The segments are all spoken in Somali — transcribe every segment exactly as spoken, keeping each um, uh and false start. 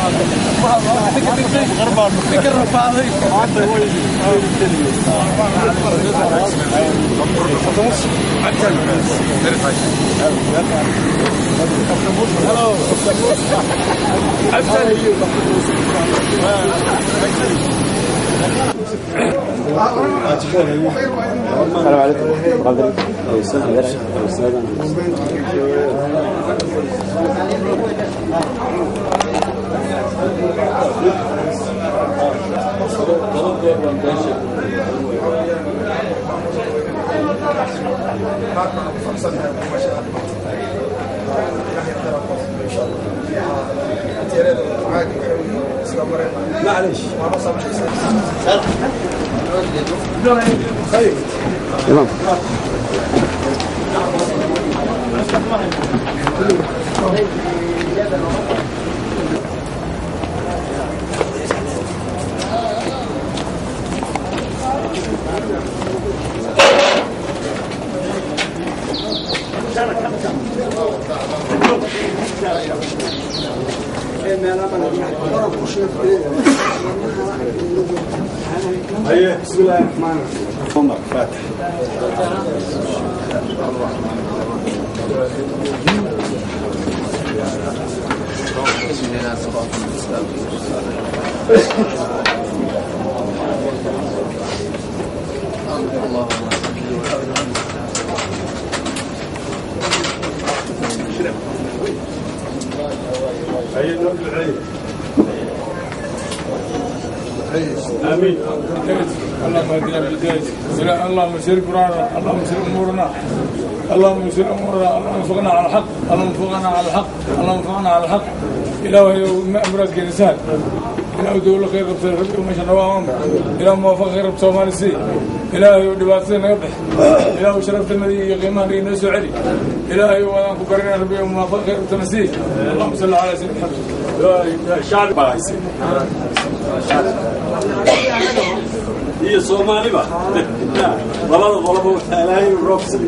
السلام عليكم. قدر استاذ استاذ معلش خير تمام. هيا بسم الله الرحمن الرحيم. تفضل فاتح. هيا نرد العين. آمين. اللهم اهدنا بهدايتك، اللهم يسر قرانا، اللهم يسر امورنا، اللهم يسر امورنا، اللهم وفقنا على الحق، اللهم وفقنا على الحق، اللهم وفقنا على الحق. إلهي امرك انسان، إلهي دولة خير قبص الربي ومشى نواهم، إلهي موافق خير قبص ومال السي، إلهي ودباسنا يبح، إلهي شرفت النبي يقيمان ينسو علي، إلهي وأنا كبرنا ربي وموافق خير قبص النسي. اللهم صل على سيدنا محمد. شعب بايسي هي صومالي بقى لا والله والله ثلاثي وروبسلي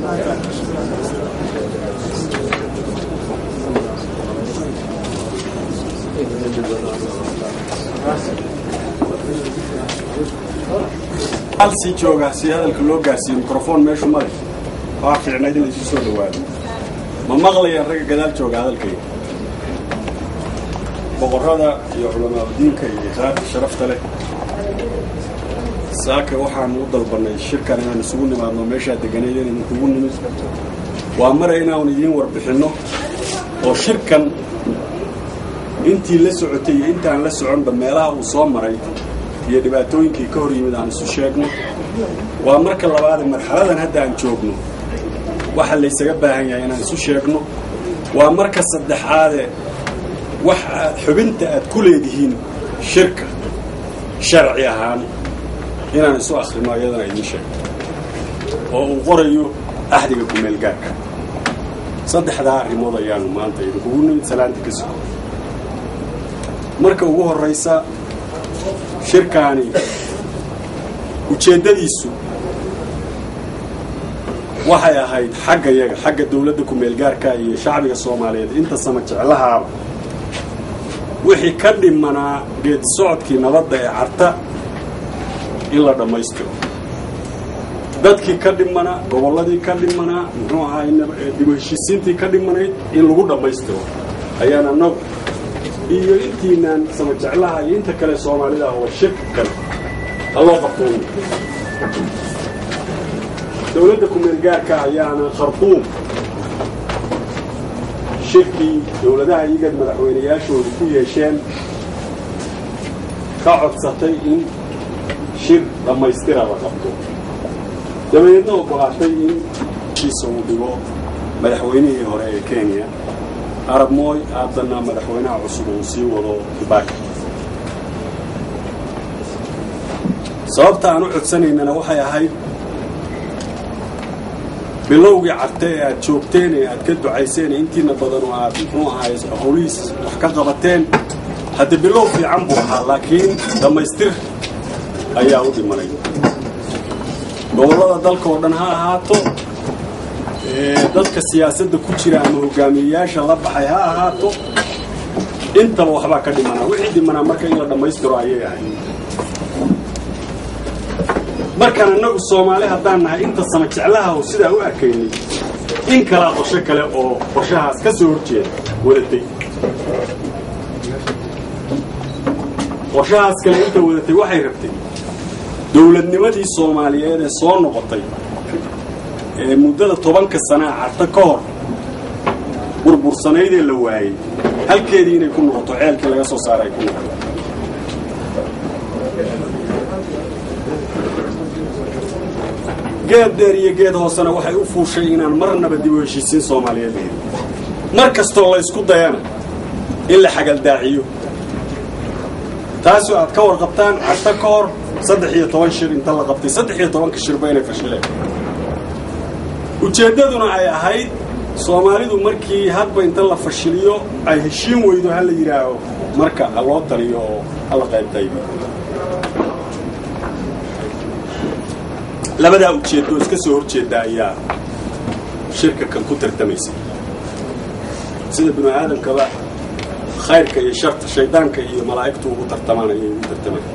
hal si jooga si hadalka loo gaarsiiyo microphone meeshu mari waa fiicnayd in la isu soo dhawaado ma maqlayaa rag gadaal jooga hadalkayga boqorada iyo culimada diinka iyo qaar sharafta leh saaka waxaan u dalbanay shirkan inaan isugu nimaadno meesha deganeeyeen in ugu nimid waa maray inaan idin warbixino oo shirkan intii la socotay intaan la soconba meelaha uu soo maray iyo dhibaatooyinkii ka hor yimid aan isu sheegno waa marka labaad marxaladan hadda aan joogno waxa la isaga baahan yahay inaan isu sheegno waa marka saddexaad wax xubinta aad ku leedihiin shirka sharci ahaan inaan isu akhrino ayadana idin sheego oo uu qorayo ahdiga ku meel gaarka saddexdaa arrimood ayaanu maanta idinkugu nimid salaanta ka soo marka ugu horreysa shirkaani ujeeddadiisu waxay ahayd xagga yaga xagga dawladda ku meel gaarka iyo shacbiga Soomaaliyeed inta sama jeclaha wixii ka dhimanaa geed socodkii nabadda ee carta in la dhammaystiro dadkii ka dhimanaa gobolladii ka dhimanaa muxuu ahaa dib u heshiisiintii ka dhimanayd in lagu dhammaystiro ayaana nog iyo intiinaan sama jeclaha iyo inta kale Soomaalida oo shirkan Allah qabtoon dawladda ku meel gaarka ayaana Khartoum shirkii dawladaha iyaga madaxweynayaashoodu ku yeesheen ka codsatay in shir dhammaystira la qabto dabadeedna ogolaatay in kiisa uu dhigo madaxweynihii hore ee Kenya Arab Moi haddana madaxweynaha cusub uu sii wado Kibaki sababta aan u codsanaynana waxay ahayd bilowgii cartay aad joogteen ee aad ka ducayseen intiina badan oo aad muxuu ahaay howliis wax ka qabateen hadda bilow fiican buu ahaa laakiin dhammaystir ayaa u dhimanay gobollada dalka oo dhan ha ahaato dadka siyaasadda ku jira ama hogaamiyayaasha la baxay ha ahaato انت وحبا كدمنا وحي دمنا marka in la dhameystiro ayay ahay markaan anagu Soomaali hadaan nahay inta sama jeclaha oo sida u arkaynay in kala qorshe kale oo qorshahaas ka soo horjeeda wadatay qorshahaas kale inta wadatay waxay rabtay dawladnimadii Soomaaliyeed ee soo noqotay ee muddada tobanka sano carta ka hor burbursaneyd la waayay halkeedii inay ku noqoto ceelkii laga soo saaray ku noqoto geed dheer iyo geed hoosana waxay u fuushay inaan marnaba dib u heshiisiin Soomaaliyeed mar kastoo la isku dayana in la xagal daaciyo taasoo aad ka warqabtaan carta ka hor saddex iyo toban shir inta la qabtay saddex iyo toban ka shir bayna fashileen ujeedaduna ay ahayd Soomaalidu markii hadba inta la fashiliyo ay heshiin weydo hal yiraaho marka loo taliyo hal qaybtay labada ujeedo iska soo horjeeda ayaa shirka kan ku tartamaysa sida binu aadamka ba khayrka iyo sharta shaydaanka iyo malaa'iktu ugu tartamanayay ugu tartamayay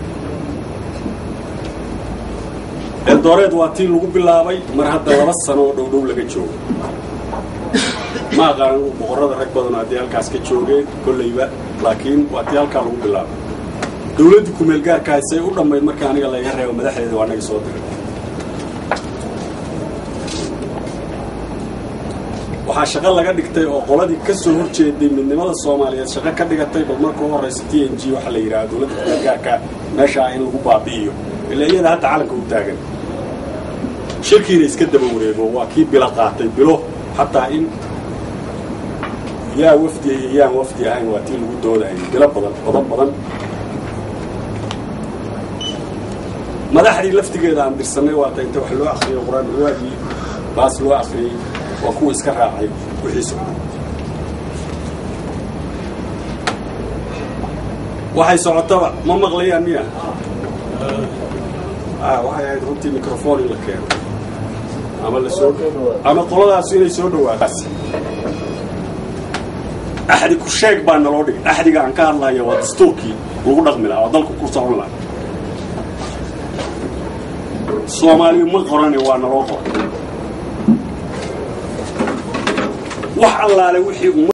Eldoret waa tii lagu bilaabay mar hadda laba sano oo dhow dhow laga joogo ما قالوا بقرة ركبنا هذه الكاسكة شوقي كل يوم لكن وقتها الكلام بالله دولتكم الجار كايسة ولا ما المكان اللي يهرب ومدح هذا وانا يصوت وحشغل لقد كتير وقولي كسر هرشة دي من نمط الصومالية شغل كده كتير بالمركو رئيسية إن جي وحلا يراد دولتكم الجار كا مشاعين وبابيو اللي هي ده تعلق وتاجر شركة رئيس كده بوريه وأكيد بلا قاطع بلو حتى إن يا وفدي يا وفدي عين واتيل ودود عين قلب بدن بدن بدن مدحري لفتي كده عند السنة وقت أنت وحلو آخري وقران الواجي باس لو آخري وأكو إسكرها عيب وحيسه وحي سعطوا ما مغلية مياه آه وحي هيدرونتي ميكروفوني لك يعني عمل السود عمل طلاب عسيري سود وعس أحد كل شيء بان لودي أحد عن كار الله يا ودستوكي وغلق من عضلك كرسي الله الصومالي مقرني وانا روحه وح الله على وحي